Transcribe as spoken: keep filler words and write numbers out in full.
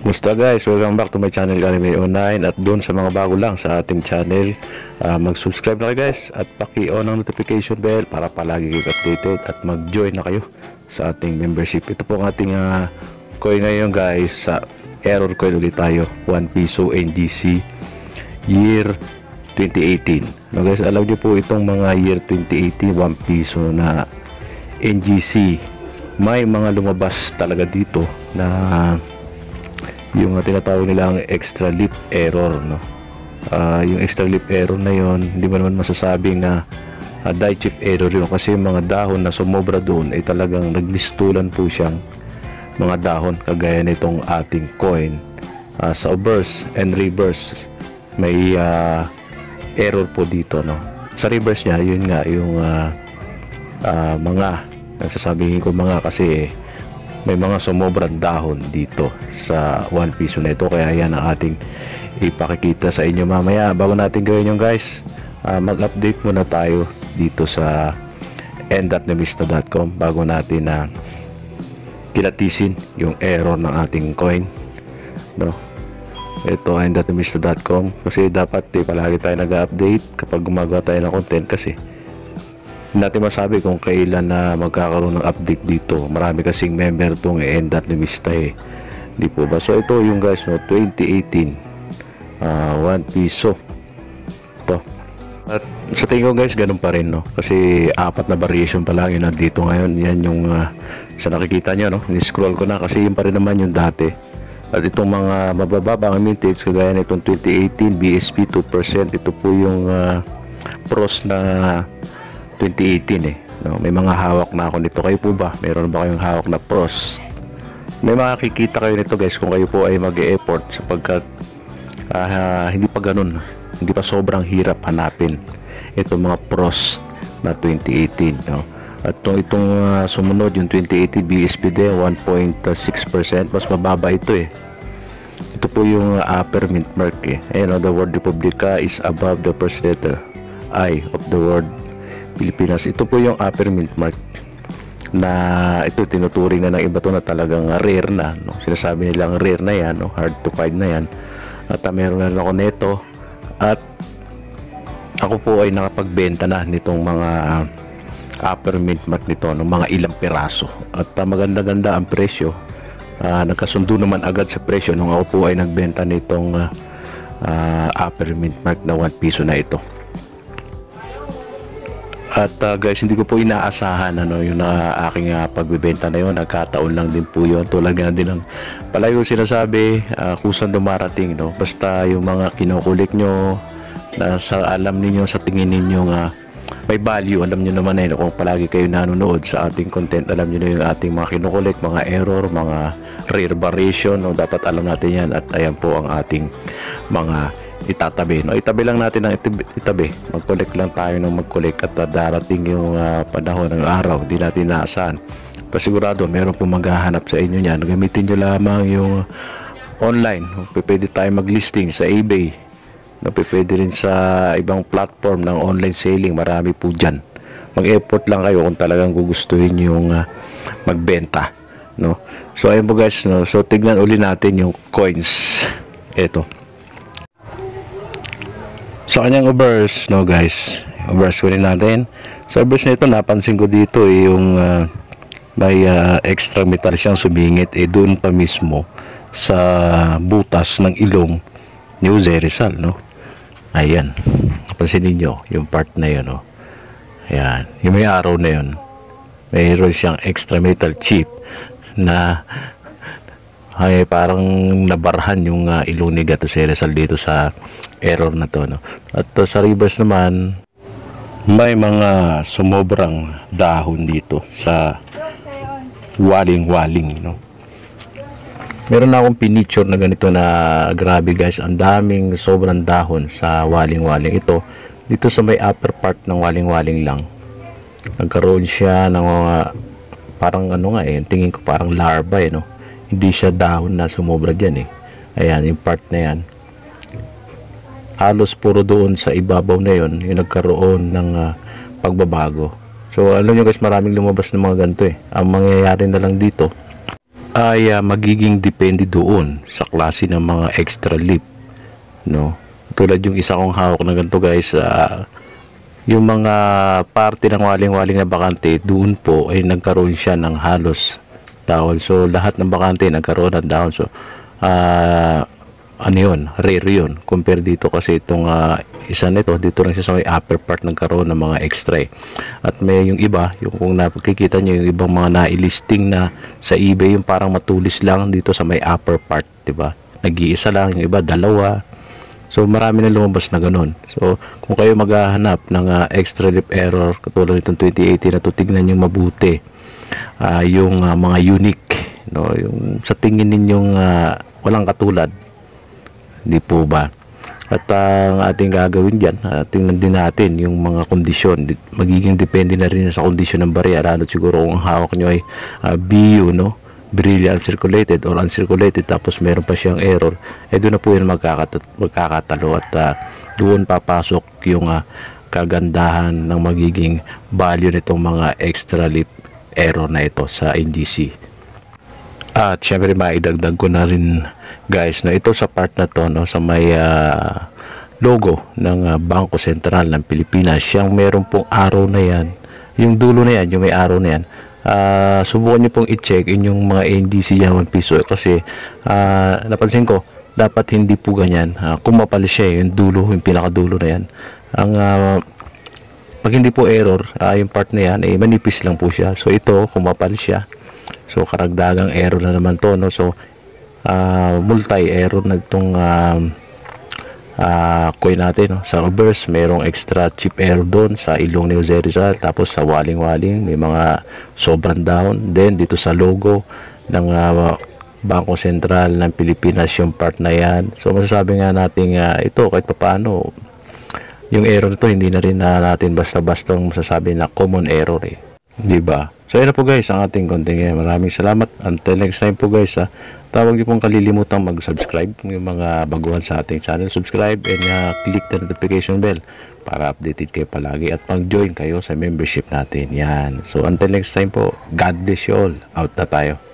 Musta guys, welcome back to my channel Anime Online. At doon sa mga bago lang sa ating channel, uh, mag-subscribe na kayo guys at paki-on ang notification bell para palagi kayo updated at mag-join na kayo sa ating membership. Ito po ang ating uh, coin ngayon guys. Sa error coin ulit tayo, one piso N G C year twenty eighteen. No guys, alam niyo po itong mga year twenty eighteen one piso na N G C, may mga lumabas talaga dito na yung uh, tinatawag nilang extra leap error, no? Uh, yung extra leap error na yon, hindi mo naman masasabing na uh, die chip error yun, kasi yung mga dahon na sumobra doon ay talagang naglistulan po siyang mga dahon kagaya nitong ating coin. Uh, sa obverse and reverse may uh, error po dito, no? Sa reverse niya, yun nga yung uh, uh, mga nasasabihin ko mga kasi may mga sumobrang dahon dito sa one piso na ito, kaya yan ang ating ipakikita sa inyo mamaya. Bago natin gawin yung guys, uh, mag-update muna tayo dito sa n dot nemista dot com bago natin na uh, kilatisin yung error ng ating coin, no? Ito n dot nemista dot com, kasi dapat eh, palagi tayo nag-update kapag gumagawa tayo ng content, kasi hindi natin masabi kung kailan na magkakaroon ng update dito. Marami kasing member tong n dot nemista eh, di po ba? So ito yung guys, no, twenty eighteen uh, one piso to. At sa tingin ko guys, ganun pa rin, no? Kasi apat na variation pa lang yun nandito ngayon. Yan yung uh, sa nakikita nyo, no? Ni-scroll ko na kasi yun pa rin naman yung dati. At itong mga mabababa ang mintage kagaya na itong twenty eighteen B S P two percent, ito po yung uh, pros na twenty eighteen eh, no? May mga hawak na ako nito. Kayo po ba? Meron ba kayong hawak na pros? May makikita kayo nito guys kung kayo po ay mag-e-effort, sapagkat uh, hindi pa ganun, hindi pa sobrang hirap hanapin itong mga pros na twenty eighteen, no? At itong, itong uh, sumunod yung twenty eighteen B S P D one point six percent, mas mababa ito eh. Ito po yung uh, upper mint mark eh. Ayan, no? The word Republica is above the first letter I of the word Pilipinas. Ito po yung upper mint mark na ito tinuturing na ng iba to na talagang rare na, no? Sinasabi nilang rare na yan, no? Hard to find na yan. At uh, meron na ako nito, at ako po ay nakapagbenta na nitong mga uh, upper mint mark nito ng mga ilang piraso, at uh, maganda-ganda ang presyo. Uh, nagkasundo naman agad sa presyo nung ako po ay nagbenta nitong uh, uh, upper mint mark na one piso na ito. At uh, guys, hindi ko po inaasahan ano yung na aking uh, pagbebenta na yun. Nagkataon lang din po yun, tulad nga din ng palagi ko sinasabi, uh, kusan dumarating, no? Basta yung mga kinukulik nyo na sa alam niyo, sa tingin ninyo nga may value, alam nyo naman eh, kung palagi kayo nanonood sa ating content, alam nyo na yung ating mga kinukulik, mga error, mga rare variation, no? Dapat alam natin yan, at ayan po ang ating mga itatabi, no? Itabi lang natin ang itabi, mag-collect lang tayo ng mag-collect, at uh, darating yung uh, panahon ng araw, di natin naasahan. Pasigurado meron po maghahanap sa inyo niyan. Gamitin nyo lamang yung online, pwede tayo mag-listing sa eBay, no? Pwede rin sa ibang platform ng online selling, marami po dyan. Mag-effort lang kayo kung talagang gugustuhin yung uh, magbenta, no? So ayun po guys, no? So tignan uli natin yung coins. Ito sa kanyang obverse, no guys, obverse ko rin natin. Sa obverse na ito, napansin ko dito eh, yung uh, may uh, extra metal siyang sumingit eh, doon pa mismo sa butas ng ilong ni Jose Rizal, no? Ayan, napansin niyo yung part na yun, no? Ayan, yung may araw na yun, mayroon siyang extra metal chip na ay parang nabarhan yung uh, ilong ni Jose Rizal dito sa error na to, no? At uh, sa reverse naman, may mga sumobrang dahon dito sa waling-waling, no? Meron na akong pinicture na ganito na grabe guys, ang daming sobrang dahon sa waling-waling ito. Dito sa may upper part ng waling-waling lang, nagkaroon siya ng mga uh, parang ano nga eh, tingin ko parang larva eh, no? Hindi siya dahon na sumobra dyan eh. Ayan, yung part na yan, halos puro doon sa ibabaw na yun yung nagkaroon ng uh, pagbabago. So alam nyo guys, maraming lumabas ng mga ganito eh. Ang mangyayari na lang dito, ay ah, magiging depende doon sa klase ng mga extra lip, no? Tulad yung isa kong hawak na ganito guys, ah, yung mga parte ng waling-waling na bakante doon po ay nagkaroon siya ng halos dahon. So lahat ng bakante nagkaroon ng dahon. So ah, ano yun, rare yun compare dito kasi itong ah, isa nito dito lang siya sa may upper part nagkaroon ng mga extra eh. At may yung iba, yung kung napakikita nyo yung ibang mga nailisting na sa eBay, yung parang matulis lang dito sa may upper part, diba? Nag-iisa lang, yung iba dalawa. So marami na lumabas na ganun. So kung kayo maghahanap ng uh, extra lip error katulad nitong twenty eighteen na to, tignan nyo mabuti uh, yung uh, mga unique, no? Yung sa tingin ninyong uh, walang katulad, di po ba? At uh, ang ating gagawin dyan, uh, tingnan din natin yung mga kondisyon. Magiging depende na rin sa kondisyon ng barya, lalo siguro kung ang hawak nyo ay uh, B U, no? Brilliant uncirculated or uncirculated, tapos meron pa siyang error, eh doon na po yun magkakat magkakatalo at uh, doon papasok yung uh, kagandahan ng magiging value nitong mga extra lip error na ito sa N G C. At syempre maidagdag ko na rin guys na ito sa part na to, no, sa may uh, logo ng uh, Bangko Sentral ng Pilipinas, siyang meron pong arrow na yan, yung dulo na yan, yung may arrow na yan. Uh, subukan nyo pong i-check inyong mga N G C Yaman piso kasi uh, napansin ko dapat hindi po ganyan, uh, kumapal siya yung dulo, yung pinakadulo na yan. Ang uh, pag hindi po error, uh, yung part na yan eh, manipis lang po siya. So ito kumapal siya, so karagdagang error na naman to, no? So uh, multi error na itong uh, uh, coin natin, no? Sa reverse merong extra chip error doon sa ilong ni Jose Rizal, tapos sa waling-waling may mga sobrang down. Then dito sa logo ng uh, Bangko Sentral ng Pilipinas, yung part na yan. So masasabi nga natin uh, ito kahit papaano yung error nito hindi na rin na natin basta-basta masasabi na common error eh, di ba? So ayun na po guys ang ating content ngayon. Maraming salamat, until next time po guys, ha. Tawag niyo pong kalilimutang mag-subscribe, yung mga baguhan sa ating channel, subscribe and uh, click the notification bell para updated kayo palagi at mag-join kayo sa membership natin. Yan. So until next time po, God bless you all. Out na tayo.